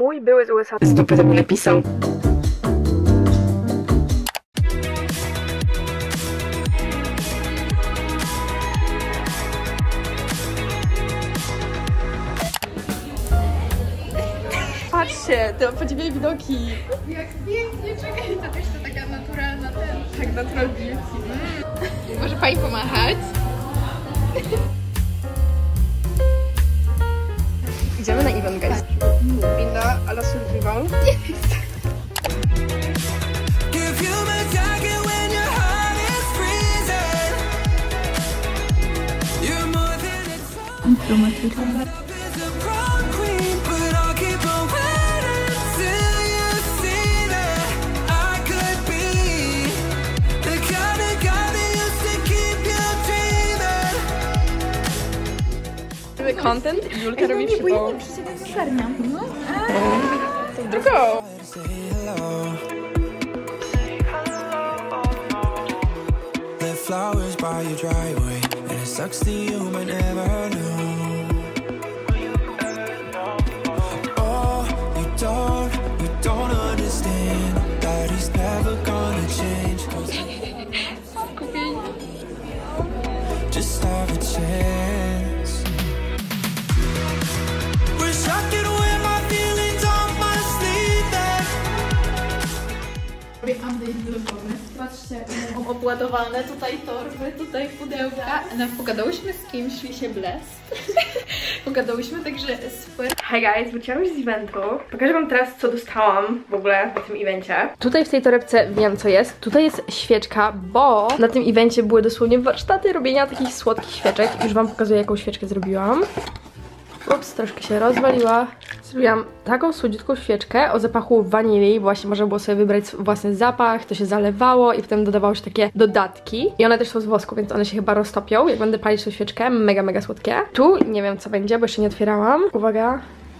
Mój były z USA z dupy do mnie napisał. Patrzcie, to podziwiaj widoki. Jak pięknie, czekaj, to też to taka naturalna Tak, natural beauty. Może pani pomachać? Idziemy na event, guys. Winda a la survival. Content i Julka robi przypał. To w drugą. Flowers by your driveway, and it sucks that you might never know. Oh, you don't understand that he's never gonna change. Just have a chance. Wish I could wear my feelings on my sleeve. Robię update vlogowy. Patrzcie, mam obładowane tutaj torby, tutaj pudełka. Pogadałyśmy z kimś, szli się blest. Pogadałyśmy, także super. Hi guys, wróciłam już z eventu. Pokażę wam teraz, co dostałam w ogóle na tym evencie. Tutaj w tej torebce wiem, co jest. Tutaj jest świeczka, bo na tym evencie były dosłownie warsztaty robienia takich słodkich świeczek. Już wam pokazuję, jaką świeczkę zrobiłam. Ups, troszkę się rozwaliła. Zrobiłam taką słodziutką świeczkę o zapachu wanilii. Właśnie można było sobie wybrać własny zapach, to się zalewało i potem dodawało się takie dodatki. I one też są z wosku, więc one się chyba roztopią, jak będę palić tą świeczkę. Mega, mega słodkie. Tu nie wiem, co będzie, bo jeszcze nie otwierałam. Uwaga.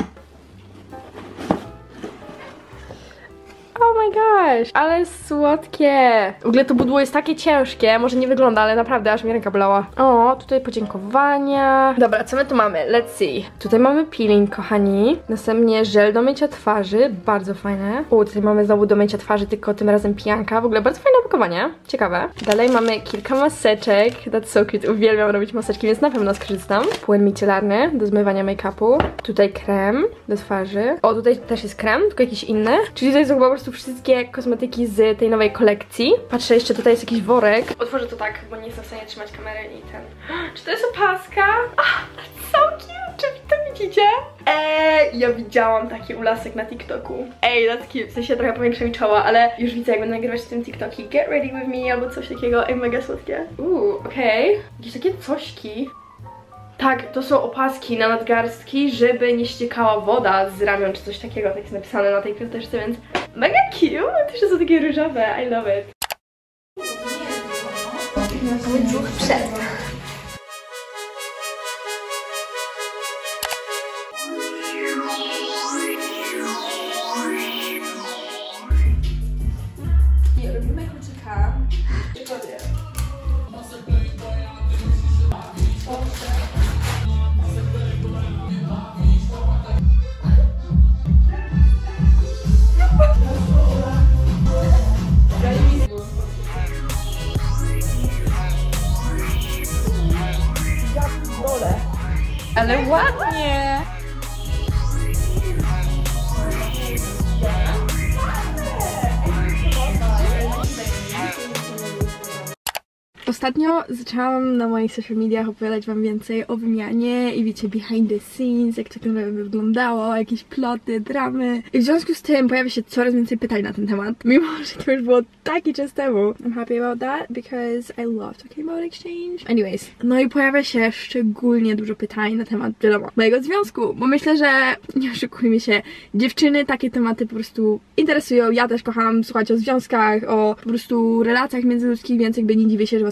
Oh my gosh, ale słodkie. W ogóle to pudło jest takie ciężkie, może nie wygląda, ale naprawdę aż mi ręka bolała. O, tutaj podziękowania. Dobra, co my tu mamy? Let's see. Tutaj mamy peeling, kochani. Następnie żel do mycia twarzy, bardzo fajne. Tutaj mamy znowu do mycia twarzy, tylko tym razem pijanka. W ogóle bardzo fajne opakowanie, ciekawe. Dalej mamy kilka maseczek. That's so cute, uwielbiam robić maseczki, więc na pewno skorzystam. Płyn micelarny do zmywania make-upu. Tutaj krem do twarzy. O, tutaj też jest krem, tylko jakiś inny. Czyli tutaj są chyba po prostu wszystkie kosmetyki z tej nowej kolekcji. Patrzę, jeszcze tutaj jest jakiś worek. Otworzę to tak, bo nie jestem w stanie trzymać kamery i ten. Czy to jest opaska? That's so cute! Czy wy to widzicie? Ja widziałam taki ulasek na TikToku. That's cute. W sensie trochę powiększa mi czoła, ale już widzę, jak będę nagrywać z tym TikToki. Get ready with me albo coś takiego. Mega słodkie. Okej. Jakieś takie cośki. Tak, to są opaski na nadgarstki, żeby nie ściekała woda z ramion czy coś takiego, tak jest napisane na tej kwiateczce, więc mega cute! Też są takie różowe, I love it. Mój brzuch przed. Nie, robimy kluczyka. Czekoladę. Ale ładnie! Ostatnio zaczęłam na moich social mediach opowiadać wam więcej o wymianie i wiecie, behind the scenes, jak to wyglądało, jakieś ploty, dramy. I w związku z tym pojawia się coraz więcej pytań na ten temat, mimo że to już było taki czas temu. I'm happy about that because I love talking about exchange. Anyways, no i pojawia się szczególnie dużo pytań na temat, wiadomo, mojego związku, bo myślę, że nie oszukujmy się, dziewczyny takie tematy po prostu interesują. Ja też kocham słuchać o związkach, o po prostu relacjach międzyludzkich, więc jakby nie dziwię się, że was to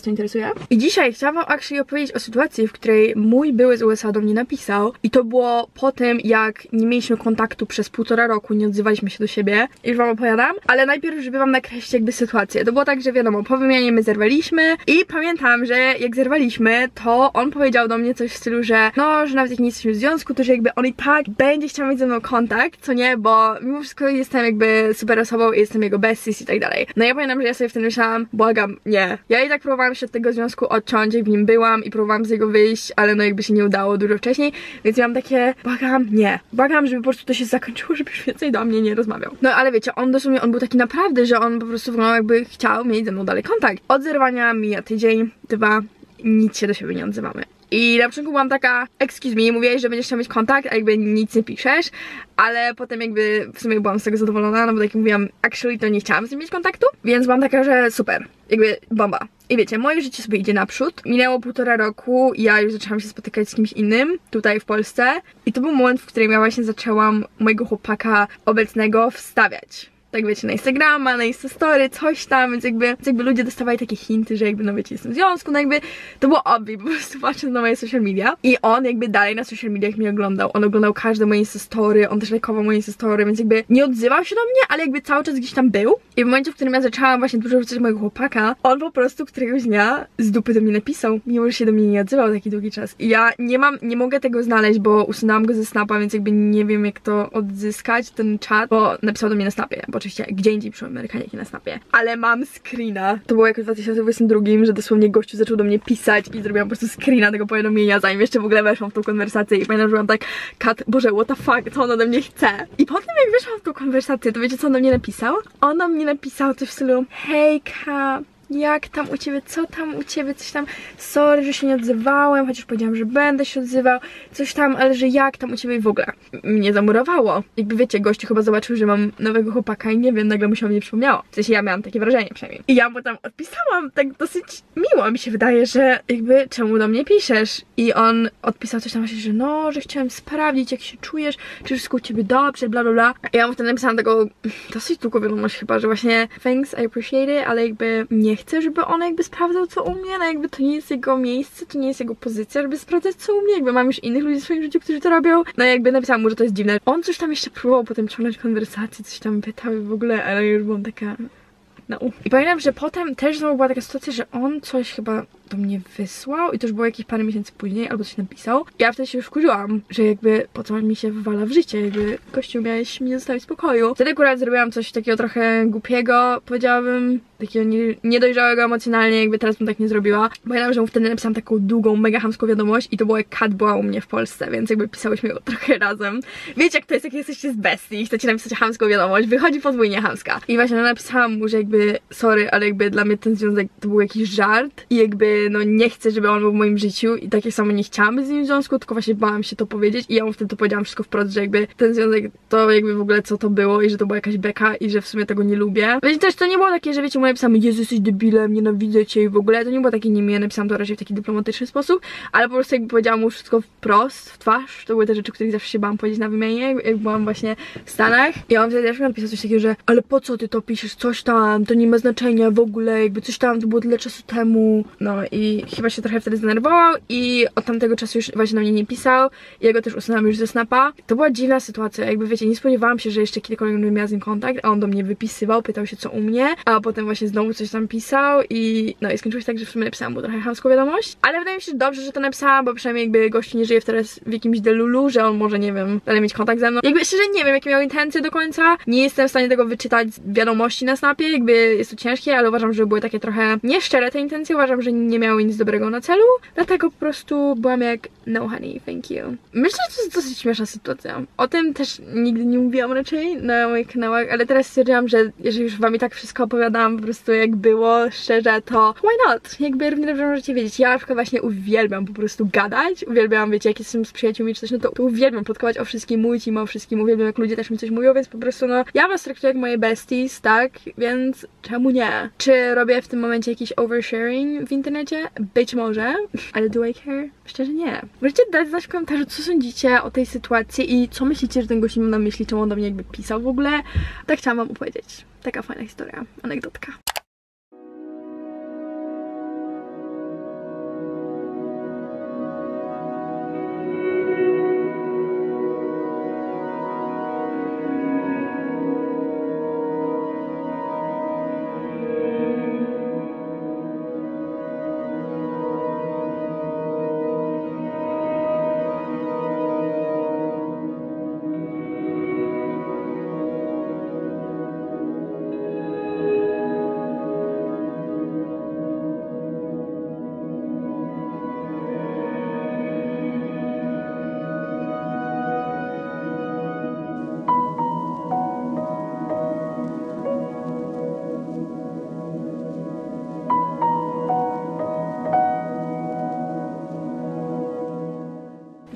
co interesuje. I dzisiaj chciałam wam actually opowiedzieć o sytuacji, w której mój były z USA do mnie napisał i to było po tym, jak nie mieliśmy kontaktu przez 1,5 roku, nie odzywaliśmy się do siebie. Już wam opowiadam, ale najpierw, żeby wam nakreślić jakby sytuację. To było tak, że wiadomo, po wymianie my zerwaliśmy i pamiętam, że jak zerwaliśmy, to on powiedział do mnie coś w stylu, że no, że nawet jak nie jesteśmy w związku, to że jakby on i tak będzie chciał mieć ze mną kontakt, co nie, bo mimo wszystko jestem jakby super osobą i jestem jego besties i tak dalej. No ja pamiętam, że ja sobie wtedy myślałam, błagam, nie. Ja i tak próbowałam się od tego związku odciąć, jak w nim byłam i próbowałam z niego wyjść, ale no jakby się nie udało dużo wcześniej, więc ja mam takie, błagam, nie. Błagam, żeby po prostu to się zakończyło, żeby już więcej do mnie nie rozmawiał. No ale wiecie, on dosłownie, on był taki naprawdę, że on po prostu wyglądał jakby chciał mieć ze mną dalej kontakt. Od zerwania mija tydzień, 2, nic się do siebie nie odzywamy. I na początku byłam taka, excuse me, mówiłeś, że będziesz chciał mieć kontakt, a jakby nic nie piszesz, ale potem jakby w sumie byłam z tego zadowolona, no bo tak jak mówiłam, actually to nie chciałam z nim mieć kontaktu, więc byłam taka, że super, jakby bomba. I wiecie, moje życie sobie idzie naprzód, minęło 1,5 roku, ja już zaczęłam się spotykać z kimś innym, tutaj w Polsce i to był moment, w którym ja właśnie zaczęłam mojego chłopaka obecnego wstawiać. Tak wiecie, na Instagrama, na Instastory, coś tam, więc jakby ludzie dostawali takie hinty, że jakby no wiecie, jestem w związku, no jakby to było obvi, po prostu patrząc na moje social media i on jakby dalej na social mediach mnie oglądał, on oglądał każde moje Instastory, on też lajkował moje Instastory, więc jakby nie odzywał się do mnie, ale jakby cały czas gdzieś tam był i w momencie, w którym ja zaczęłam właśnie dużo wrzucać mojego chłopaka, on po prostu któregoś dnia z dupy do mnie napisał, mimo że się do mnie nie odzywał taki długi czas i ja nie mogę tego znaleźć, bo usunęłam go ze Snapa, więc jakby nie wiem jak to odzyskać, ten czat, bo napisał do mnie na Snapie, oczywiście gdzie indziej przy Amerykanie, jak na Snapie. Ale mam screena. To było jakoś w 2022, że dosłownie gościu zaczął do mnie pisać i zrobiłam po prostu screena tego powiadomienia, zanim jeszcze w ogóle weszłam w tą konwersację i pamiętam, że byłam tak, Kat, Boże, what the fuck, co on ode mnie chce? I potem jak weszłam w tą konwersację, to wiecie co on do mnie napisał? On do mnie napisał coś w stylu, hejka, jak tam u ciebie, co tam u ciebie, coś tam, sorry, że się nie odzywałem, chociaż powiedziałam, że będę się odzywał, coś tam, ale że jak tam u ciebie i w ogóle. Mnie zamurowało. Jakby wiecie, gościu chyba zobaczył, że mam nowego chłopaka i nie wiem, nagle mu się o mnie przypomniało. W sensie ja miałam takie wrażenie przynajmniej. I ja mu tam odpisałam, tak dosyć miło mi się wydaje, że jakby czemu do mnie piszesz? I on odpisał coś tam właśnie, że no, że chciałem sprawdzić, jak się czujesz, czy wszystko u ciebie dobrze, bla bla bla. I ja mu wtedy napisałam taką dosyć długą wiadomość chyba, że właśnie thanks, I appreciate it, ale jakby nie chcę, żeby on jakby sprawdzał co u mnie, no jakby to nie jest jego miejsce, to nie jest jego pozycja, żeby sprawdzać co u mnie, jakby mam już innych ludzi w swoim życiu, którzy to robią. No jakby napisałam mu, że to jest dziwne. On coś tam jeszcze próbował potem ciągnąć konwersację, coś tam pytał w ogóle, ale już byłam taka... No. I pamiętam, że potem też znowu była taka sytuacja, że on coś chyba do mnie wysłał i to już było jakieś parę miesięcy później, albo coś napisał. Ja wtedy się już wkurzyłam, że jakby po co mi się wywala w życie, jakby gościu miałeś mnie zostawić w spokoju. Wtedy akurat zrobiłam coś takiego trochę głupiego, powiedziałabym, takiego niedojrzałego emocjonalnie, jakby teraz bym tak nie zrobiła. Pamiętam, że mu wtedy napisałam taką długą, mega chamską wiadomość i to było jak Kat była u mnie w Polsce, więc jakby pisałyśmy go trochę razem. Wiecie jak to jest, jak jesteście z bestii i chcecie napisać chamską wiadomość, wychodzi podwójnie chamska. I właśnie napisałam mu, że jakby sorry, ale jakby dla mnie ten związek to był jakiś żart i jakby no nie chcę, żeby on był w moim życiu i takie samo nie chciałam być z nim w związku, tylko właśnie bałam się to powiedzieć i ja mu wtedy to powiedziałam wszystko wprost, że jakby ten związek to jakby w ogóle co to było i że to była jakaś beka i że w sumie tego nie lubię. Wiecie, też to nie było takie, że wiecie, mu napisałam, Jezu, jesteś debilem, nienawidzę cię i w ogóle, to nie było takie niemiłe, napisałam to raczej w taki dyplomatyczny sposób, ale po prostu jakby powiedziałam mu wszystko wprost, w twarz, to były te rzeczy, których zawsze się bałam powiedzieć na wymianie, jak byłam właśnie w Stanach i on wtedy też mi napisał coś takiego, że ale po co ty to piszesz, coś tam, to nie ma znaczenia w ogóle, jakby coś tam, to było tyle czasu temu, no i chyba się trochę wtedy zdenerwował i od tamtego czasu już właśnie do mnie nie pisał, ja go też usunęłam już ze Snapa. To była dziwna sytuacja, jakby wiecie, nie spodziewałam się, że jeszcze kiedykolwiek będę miała z nim kontakt, a on do mnie wypisywał, pytał się co u mnie, a potem właśnie znowu coś tam pisał i no i skończyło się tak, że w sumie napisałam mu trochę chamską wiadomość, ale wydaje mi się, że dobrze, że to napisałam, bo przynajmniej jakby gościu nie żyje teraz w jakimś delulu, że on może, nie wiem, dalej mieć kontakt ze mną. Jakby szczerze nie wiem, jakie miał intencje do końca, nie jestem w stanie tego wyczytać z wiadomości na Snapie, jakby jest to ciężkie, ale uważam, że były takie trochę nieszczere te intencje, uważam, że nie miały nic dobrego na celu, dlatego po prostu byłam jak no honey, thank you. Myślę, że to jest dosyć śmieszna sytuacja. O tym też nigdy nie mówiłam raczej na moich kanałach, ale teraz stwierdziłam, że jeżeli już wam i tak wszystko opowiadałam po prostu jak było, szczerze, to why not? Jakby równie dobrze możecie wiedzieć. Ja na przykład właśnie uwielbiam po prostu gadać, uwielbiam, wiecie, jak jestem z przyjaciółmi czy coś, no to uwielbiam plotkować o wszystkim, mówić im o wszystkim, uwielbiam jak ludzie też mi coś mówią, więc po prostu no, ja was traktuję jak moje besties, tak? Więc czemu nie? Czy robię w tym momencie jakiś oversharing w internecie? Być może, ale do I care? Szczerze nie. Możecie dać znać w komentarzu, co sądzicie o tej sytuacji i co myślicie, że ten gość miał na myśli, czemu on do mnie jakby pisał w ogóle. Tak chciałam wam opowiedzieć. Taka fajna historia, anegdotka.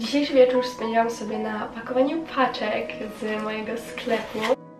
Dzisiejszy wieczór spędziłam sobie na pakowaniu paczek z mojego sklepu.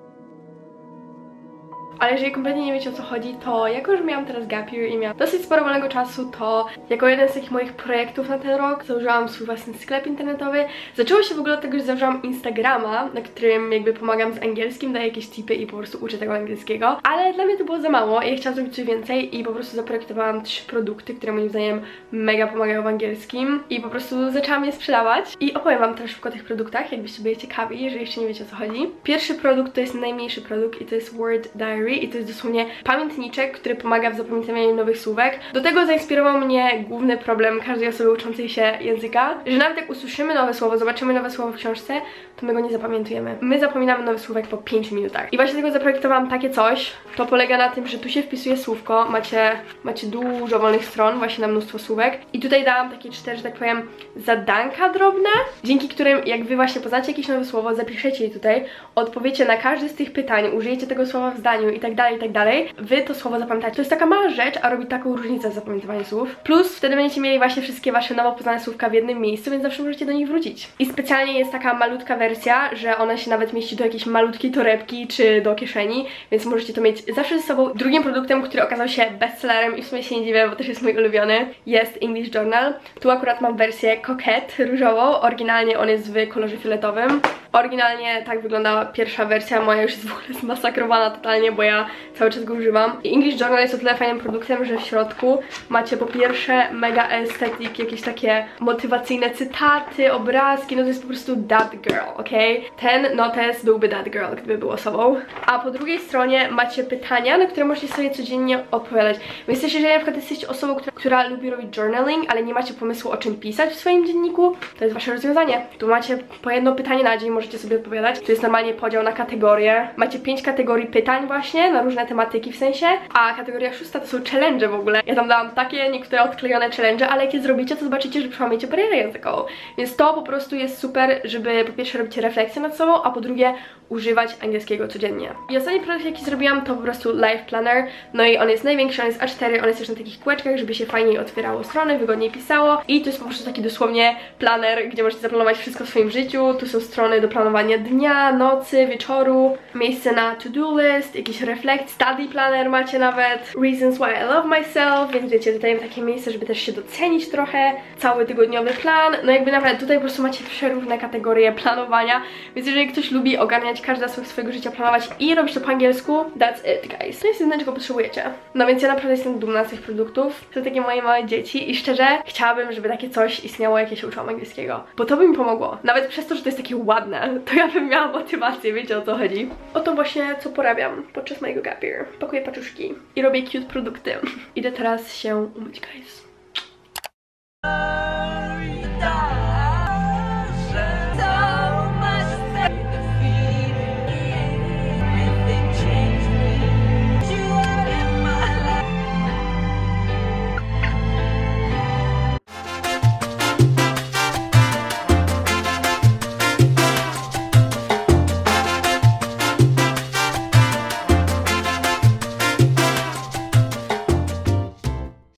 Ale jeżeli kompletnie nie wiecie, o co chodzi, to jako, że miałam teraz gap year i miałam dosyć sporo wolnego czasu, to jako jeden z takich moich projektów na ten rok założyłam swój własny sklep internetowy. Zaczęło się w ogóle od tego, że założyłam Instagrama, na którym jakby pomagam z angielskim, daję jakieś tipy i po prostu uczę tego angielskiego. Ale dla mnie to było za mało i ja chciałam zrobić coś więcej i po prostu zaprojektowałam 3 produkty, które moim zdaniem mega pomagają w angielskim i po prostu zaczęłam je sprzedawać. I opowiem wam troszkę o tych produktach, jakbyście byli ciekawi, jeżeli jeszcze nie wiecie, o co chodzi. Pierwszy produkt to jest najmniejszy produkt i to jest Word Diary. I to jest dosłownie pamiętniczek, który pomaga w zapamiętywaniu nowych słówek. Do tego zainspirował mnie główny problem każdej osoby uczącej się języka, że nawet jak usłyszymy nowe słowo, zobaczymy nowe słowo w książce, to my go nie zapamiętujemy. My zapominamy nowy słówek po 5 minutach. I właśnie dlatego zaprojektowałam takie coś. To polega na tym, że tu się wpisuje słówko, macie dużo wolnych stron, właśnie na mnóstwo słówek. I tutaj dałam takie 4, że tak powiem, zadanka drobne, dzięki którym jak wy właśnie poznacie jakieś nowe słowo, zapiszecie je tutaj, odpowiecie na każde z tych pytań, użyjecie tego słowa w zdaniu i tak dalej, wy to słowo zapamiętacie. To jest taka mała rzecz, a robi taką różnicę w zapamiętywaniu słów. Plus wtedy będziecie mieli właśnie wszystkie wasze nowo poznane słówka w jednym miejscu, więc zawsze możecie do nich wrócić. I specjalnie jest taka malutka wersja, że ona się nawet mieści do jakiejś malutkiej torebki czy do kieszeni, więc możecie to mieć zawsze ze sobą. Drugim produktem, który okazał się bestsellerem i w sumie się nie dziwię, bo też jest mój ulubiony, jest English Journal. Tu akurat mam wersję Coquette różową, oryginalnie on jest w kolorze fioletowym. Oryginalnie tak wyglądała pierwsza wersja, moja już jest w ogóle zmasakrowana totalnie, bo ja cały czas go używam. I English Journal jest o tyle fajnym produktem, że w środku macie po pierwsze mega estetyk, jakieś takie motywacyjne cytaty, obrazki, no to jest po prostu that girl, okej? Ten notes byłby that girl, gdyby był osobą. A po drugiej stronie macie pytania, na które możecie sobie codziennie odpowiadać. Więc też jeżeli na przykład jesteście osobą, która lubi robić journaling, ale nie macie pomysłu, o czym pisać w swoim dzienniku, to jest wasze rozwiązanie. Tu macie po jedno pytanie na dzień, możecie sobie odpowiadać. Tu jest normalnie podział na kategorie. Macie 5 kategorii pytań właśnie, na różne tematyki w sensie, a kategoria 6 to są challenge w ogóle. Ja tam dałam takie niektóre odklejone challenge, ale jak je zrobicie, to zobaczycie, że przełamiecie barierę językową. Więc to po prostu jest super, żeby po pierwsze robić refleksję nad sobą, a po drugie używać angielskiego codziennie. I ostatni produkt, jaki zrobiłam, to po prostu Life Planner. No i on jest największy, on jest A4, on jest też na takich kółeczkach, żeby się fajniej otwierało strony, wygodniej pisało. I to jest po prostu taki dosłownie planer, gdzie możecie zaplanować wszystko w swoim życiu. Tu są strony do planowania dnia, nocy, wieczoru, miejsce na to-do list, jakiś reflekt, study planner macie nawet, reasons why I love myself, więc wiecie, tutaj takie miejsce, żeby też się docenić trochę, cały tygodniowy plan, no jakby naprawdę tutaj po prostu macie przeróżne kategorie planowania, więc jeżeli ktoś lubi ogarniać każdy aspekt swojego życia, planować i robić to po angielsku, that's it, guys. To jest jedyne, czego potrzebujecie. No więc ja naprawdę jestem dumna z tych produktów, to takie moje małe dzieci i szczerze chciałabym, żeby takie coś istniało, jak ja się uczyłam angielskiego, bo to by mi pomogło. Nawet przez to, że to jest takie ładne, to ja bym miała motywację, wiecie, o co chodzi. O to właśnie, co porabiam podczas mojego gap year. Pakuję paczuszki i robię cute produkty. Idę teraz się umyć, guys.